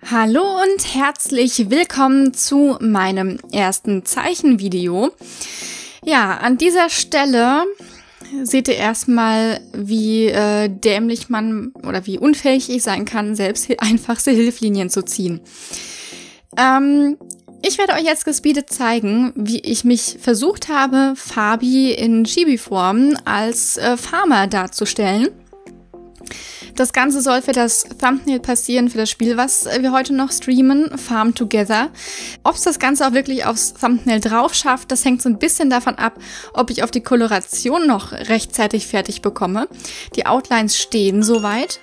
Hallo und herzlich willkommen zu meinem ersten Zeichenvideo. Ja, an dieser Stelle seht ihr erstmal, wie dämlich man oder wie unfähig ich sein kann, selbst einfachste Hilflinien zu ziehen. Ich werde euch jetzt gespeedet zeigen, wie ich mich versucht habe, Fabi in Chibi-Form als Farmer darzustellen. Das Ganze soll für das Thumbnail passieren, für das Spiel, was wir heute noch streamen, Farm Together. Ob es das Ganze auch wirklich aufs Thumbnail drauf schafft, das hängt so ein bisschen davon ab, ob ich auf die Koloration noch rechtzeitig fertig bekomme. Die Outlines stehen soweit.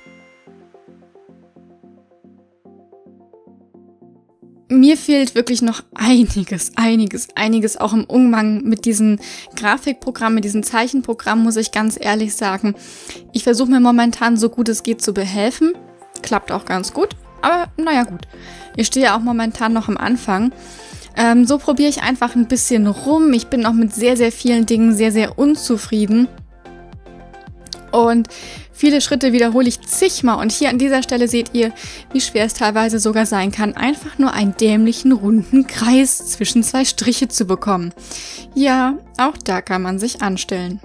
Mir fehlt wirklich noch einiges auch im Umgang mit diesen Grafikprogrammen, mit diesen Zeichenprogrammen, muss ich ganz ehrlich sagen. Ich versuche mir momentan so gut es geht zu behelfen. Klappt auch ganz gut, aber naja gut. Ich stehe ja auch momentan noch am Anfang. So probiere ich einfach ein bisschen rum. Ich bin auch mit sehr, sehr vielen Dingen sehr, sehr unzufrieden. Und viele Schritte wiederhole ich zigmal und hier an dieser Stelle seht ihr, wie schwer es teilweise sogar sein kann, einfach nur einen dämlichen runden Kreis zwischen zwei Striche zu bekommen. Ja, auch da kann man sich anstellen.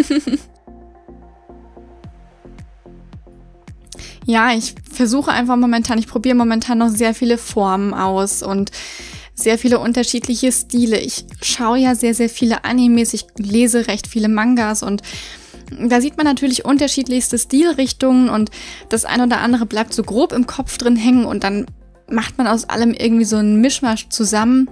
Ja, ich probiere momentan noch sehr viele Formen aus und sehr viele unterschiedliche Stile. Ich schaue ja sehr, sehr viele Animes, ich lese recht viele Mangas und da sieht man natürlich unterschiedlichste Stilrichtungen und das eine oder andere bleibt so grob im Kopf drin hängen und dann macht man aus allem irgendwie so einen Mischmasch zusammen.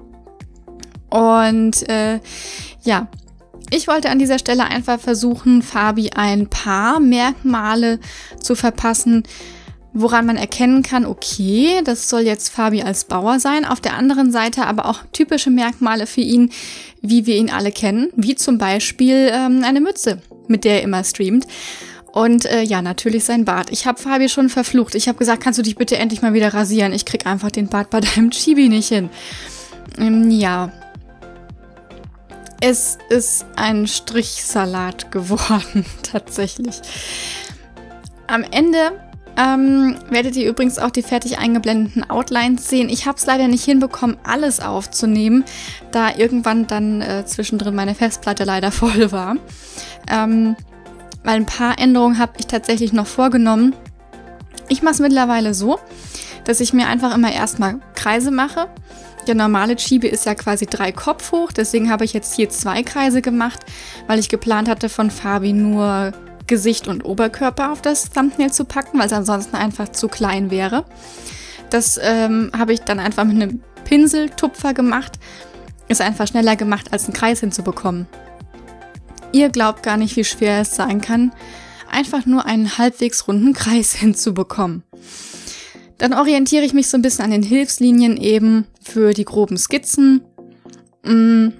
Und ja, ich wollte an dieser Stelle einfach versuchen, Fabi ein paar Merkmale zu verpassen, woran man erkennen kann, okay, das soll jetzt Fabi als Bauer sein. Auf der anderen Seite aber auch typische Merkmale für ihn, wie wir ihn alle kennen, wie zum Beispiel eine Mütze, mit der er immer streamt. Und ja, natürlich sein Bart. Ich habe Fabi schon verflucht. Ich habe gesagt, kannst du dich bitte endlich mal wieder rasieren? Ich krieg einfach den Bart bei deinem Chibi nicht hin. Ja, es ist ein Strichsalat geworden, tatsächlich. Am Ende werdet ihr übrigens auch die fertig eingeblendeten Outlines sehen. Ich habe es leider nicht hinbekommen, alles aufzunehmen, da irgendwann dann zwischendrin meine Festplatte leider voll war. Weil ein paar Änderungen habe ich tatsächlich noch vorgenommen. Ich mache es mittlerweile so, dass ich mir einfach immer erstmal Kreise mache. Der normale Chibi ist ja quasi 3 Kopf hoch, deswegen habe ich jetzt hier 2 Kreise gemacht, weil ich geplant hatte, von Fabi nur Gesicht und Oberkörper auf das Thumbnail zu packen, weil es ansonsten einfach zu klein wäre. Das habe ich dann einfach mit einem Pinseltupfer gemacht. Ist einfach schneller gemacht, als einen Kreis hinzubekommen. Ihr glaubt gar nicht, wie schwer es sein kann, einfach nur einen halbwegs runden Kreis hinzubekommen. Dann orientiere ich mich so ein bisschen an den Hilfslinien eben für die groben Skizzen. Und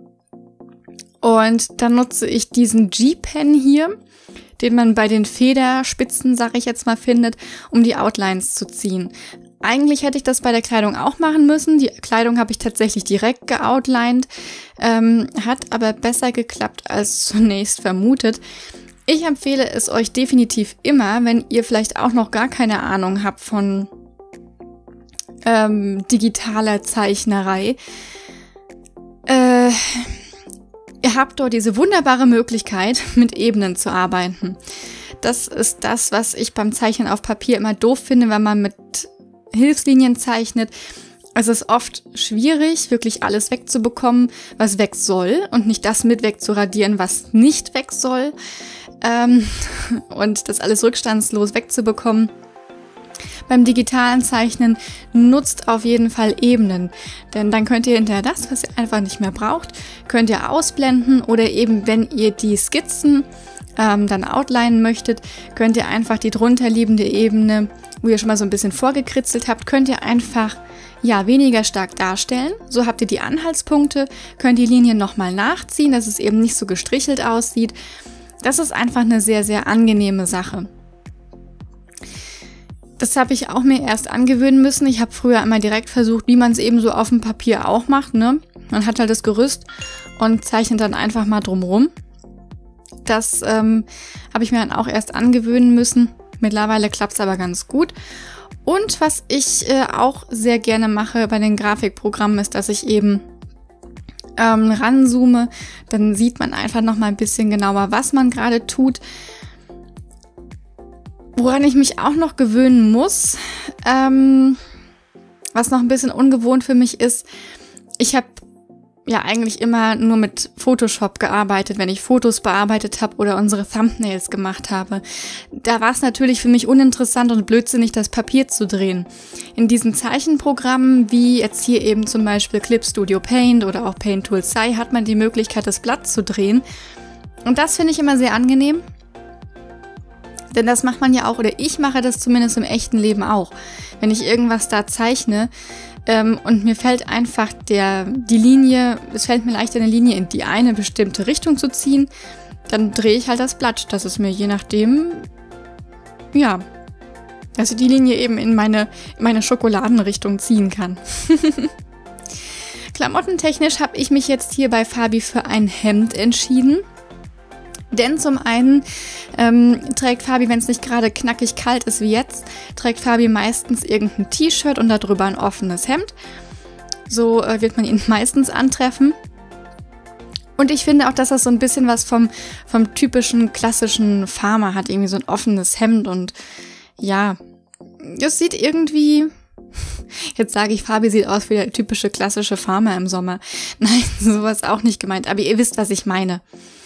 dann nutze ich diesen G-Pen hier, den man bei den Federspitzen, sag ich jetzt mal, findet, um die Outlines zu ziehen. Eigentlich hätte ich das bei der Kleidung auch machen müssen. Die Kleidung habe ich tatsächlich direkt geoutlined, hat aber besser geklappt als zunächst vermutet. Ich empfehle es euch definitiv immer, wenn ihr vielleicht auch noch gar keine Ahnung habt von digitaler Zeichnerei. Ihr habt dort diese wunderbare Möglichkeit, mit Ebenen zu arbeiten. Das ist das, was ich beim Zeichnen auf Papier immer doof finde, wenn man mit Hilfslinien zeichnet. Es ist oft schwierig, wirklich alles wegzubekommen, was weg soll und nicht das mit wegzuradieren, was nicht weg soll. Und das alles rückstandslos wegzubekommen. Beim digitalen Zeichnen nutzt auf jeden Fall Ebenen, denn dann könnt ihr hinterher das, was ihr einfach nicht mehr braucht, könnt ihr ausblenden oder eben, wenn ihr die Skizzen dann outlinen möchtet, könnt ihr einfach die drunterliegende Ebene, wo ihr schon mal so ein bisschen vorgekritzelt habt, könnt ihr einfach weniger stark darstellen. So habt ihr die Anhaltspunkte, könnt die Linien nochmal nachziehen, dass es eben nicht so gestrichelt aussieht. Das ist einfach eine sehr, sehr angenehme Sache. Das habe ich auch mir erst angewöhnen müssen. Ich habe früher immer direkt versucht, wie man es eben so auf dem Papier auch macht, ne? Man hat halt das Gerüst und zeichnet dann einfach mal drumrum. Das habe ich mir dann auch erst angewöhnen müssen. Mittlerweile klappt es aber ganz gut. Und was ich auch sehr gerne mache bei den Grafikprogrammen ist, dass ich eben ranzoome, dann sieht man einfach nochmal ein bisschen genauer, was man gerade tut. Woran ich mich auch noch gewöhnen muss, was noch ein bisschen ungewohnt für mich ist, ich habe ja eigentlich immer nur mit Photoshop gearbeitet, wenn ich Fotos bearbeitet habe oder unsere Thumbnails gemacht habe. Da war es natürlich für mich uninteressant und blödsinnig, das Papier zu drehen. In diesen Zeichenprogrammen, wie jetzt hier eben zum Beispiel Clip Studio Paint oder auch Paint Tool Sai, hat man die Möglichkeit, das Blatt zu drehen. Und das finde ich immer sehr angenehm. Denn das macht man ja auch, oder ich mache das zumindest im echten Leben auch. Wenn ich irgendwas da zeichne und mir fällt einfach die Linie, es fällt mir leichter, eine Linie in die eine bestimmte Richtung zu ziehen, dann drehe ich halt das Blatt, dass es mir je nachdem, ja, dass ich die Linie eben in meine Schokoladenrichtung ziehen kann. Klamottentechnisch habe ich mich jetzt hier bei Fabi für ein Hemd entschieden. Denn zum einen trägt Fabi, wenn es nicht gerade knackig kalt ist wie jetzt, trägt Fabi meistens irgendein T-Shirt und darüber ein offenes Hemd. So wird man ihn meistens antreffen. Und ich finde auch, dass das so ein bisschen was vom typischen klassischen Farmer hat. Irgendwie so ein offenes Hemd und ja, das sieht irgendwie... Jetzt sage ich, Fabi sieht aus wie der typische klassische Farmer im Sommer. Nein, sowas auch nicht gemeint. Aber ihr wisst, was ich meine.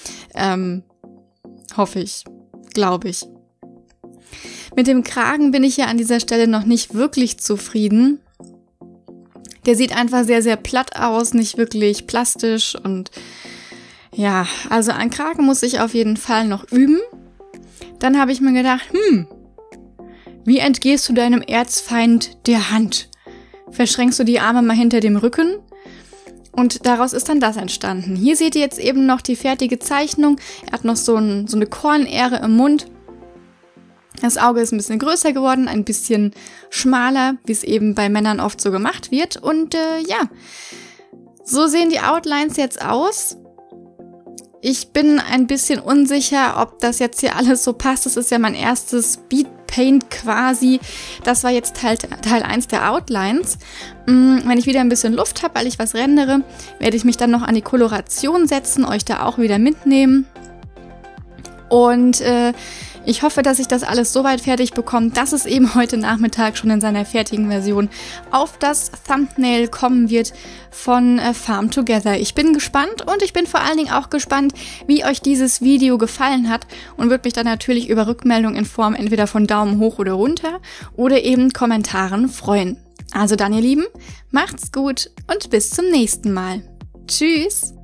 Hoffe ich, glaube ich. Mit dem Kragen bin ich ja an dieser Stelle noch nicht wirklich zufrieden. Der sieht einfach sehr, sehr platt aus, nicht wirklich plastisch und ja, also an Kragen muss ich auf jeden Fall noch üben. Dann habe ich mir gedacht, wie entgehst du deinem Erzfeind der Hand? Verschränkst du die Arme mal hinter dem Rücken? Und daraus ist dann das entstanden. Hier seht ihr jetzt eben noch die fertige Zeichnung. Er hat noch so eine Kornähre im Mund. Das Auge ist ein bisschen größer geworden, ein bisschen schmaler, wie es eben bei Männern oft so gemacht wird. Und ja, so sehen die Outlines jetzt aus. Ich bin ein bisschen unsicher, ob das jetzt hier alles so passt. Das ist ja mein erstes Speedpaint quasi. Das war jetzt Teil 1 der Outlines. Wenn ich wieder ein bisschen Luft habe, weil ich was rendere, werde ich mich dann noch an die Koloration setzen, euch da auch wieder mitnehmen. Und ich hoffe, dass ich das alles so weit fertig bekomme, dass es eben heute Nachmittag schon in seiner fertigen Version auf das Thumbnail kommen wird von Farm Together. Ich bin gespannt und ich bin vor allen Dingen auch gespannt, wie euch dieses Video gefallen hat und würde mich dann natürlich über Rückmeldung in Form entweder von Daumen hoch oder runter oder eben Kommentaren freuen. Also dann, ihr Lieben, macht's gut und bis zum nächsten Mal. Tschüss!